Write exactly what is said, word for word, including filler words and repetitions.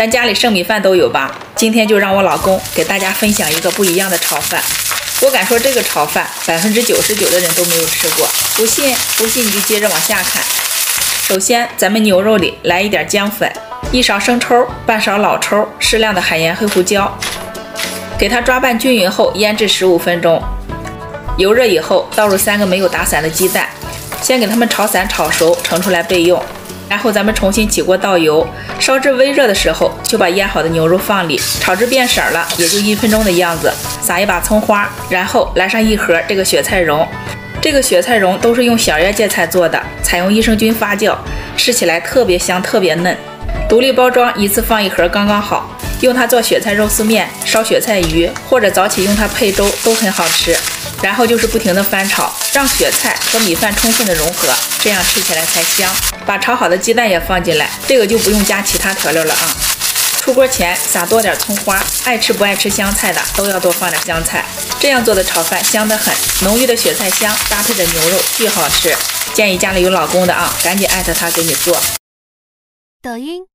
咱家里剩米饭都有吧？今天就让我老公给大家分享一个不一样的炒饭。我敢说这个炒饭百分之九十九的人都没有吃过，不信不信你就接着往下看。首先，咱们牛肉里来一点姜粉，一勺生抽，半勺老抽，适量的海盐、黑胡椒，给它抓拌均匀后腌制十五分钟。油热以后，倒入三个没有打散的鸡蛋，先给它们炒散炒熟，盛出来备用。然后咱们重新起锅倒油，烧至微热的时候，就把腌好的牛肉放里，炒至变色了，也就一分钟的样子。撒一把葱花，然后来上一盒这个雪菜蓉。这个雪菜蓉都是用小叶芥菜做的，采用益生菌发酵，吃起来特别香，特别嫩。独立包装，一次放一盒刚刚好。用它做雪菜肉丝面、烧雪菜鱼，或者早起用它配粥都很好吃。然后就是不停的翻炒，让雪菜和米饭充分的融合，这样吃起来才香。把炒好的鸡蛋也放进来，这个就不用加其他调料了啊。出锅前撒多点葱花，爱吃不爱吃香菜的都要多放点香菜。这样做的炒饭香得很，浓郁的雪菜香搭配着牛肉巨好吃。建议家里有老公的啊，赶紧艾特他给你做。 抖音。